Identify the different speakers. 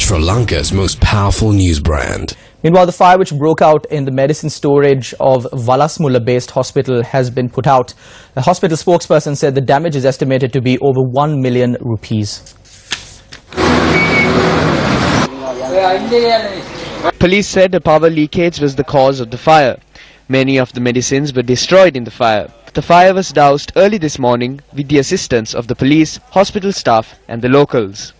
Speaker 1: Sri Lanka's most powerful news brand.
Speaker 2: Meanwhile, the fire which broke out in the medicine storage of Walasmulla Base Hospital has been put out. The hospital spokesperson said the damage is estimated to be over 1 million rupees.
Speaker 3: Police said a power leakage was the cause of the fire. Many of the medicines were destroyed in the fire. The fire was doused early this morning with the assistance of the police, hospital staff and the locals.